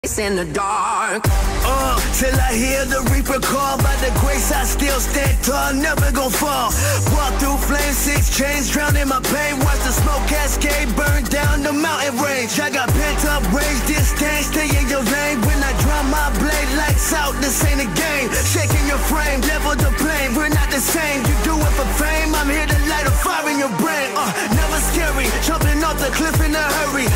It's in the dark. Till I hear the reaper call. By the grace I still stand tall, never gon' fall. Walk through flames, 6 chains, drown in my pain. Watch the smoke cascade, burn down the mountain range. I got pent up rage, disdain, stay in your vein. When I drop my blade, lights out, this ain't a game. Shaking your frame, level the plane, we're not the same. You do it for fame, I'm here to light a fire in your brain. Never scary, jumping off the cliff in a hurry.